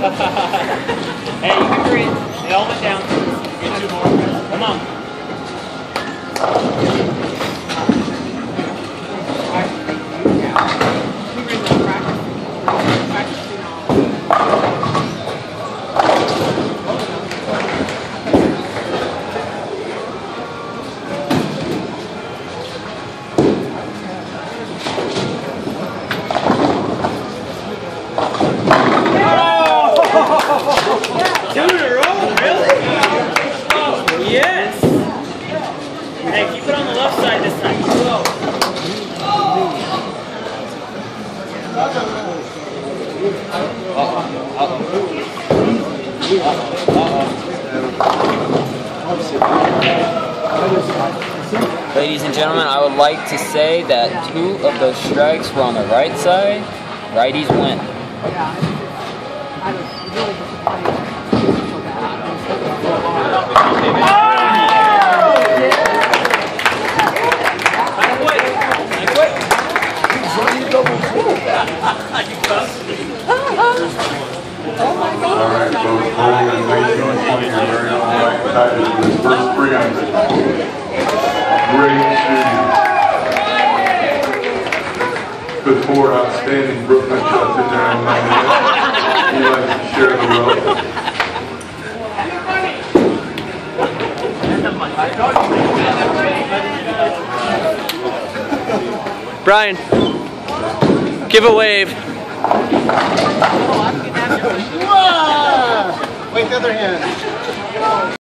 Hey, you can breathe. They all went down. Get 2 more. Come on. Two in a row? Really? Yes! Hey, keep it on the left side this time. Ladies and gentlemen, I would like to say that 2 of those strikes were on the right side. Righties win. I was really disappointed. Alright, folks, bowling in 1920, your very own Mike Titus with his first 300. Great shooting. Put 4 outstanding Brooklyn shots in there on 98. He likes to share the wealth. Brian, give a wave. Wait, the other hand.